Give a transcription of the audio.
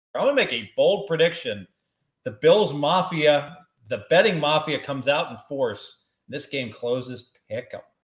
I'm going to make a bold prediction. The Bills Mafia, the betting mafia comes out in force. This game closes pick 'em.